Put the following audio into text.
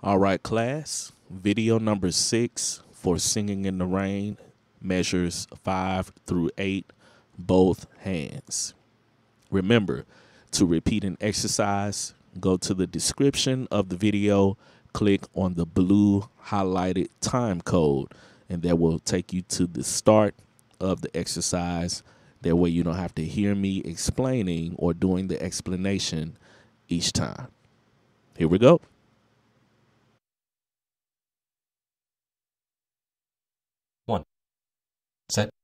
All right, class. Video number 6 for Singing in the Rain measures 5 through 8, both hands. Remember, to repeat an exercise, go to the description of the video, click on the blue highlighted time code, and that will take you to the start of the exercise. That way you don't have to hear me explaining or doing the explanation each time. Here we go. One. Set.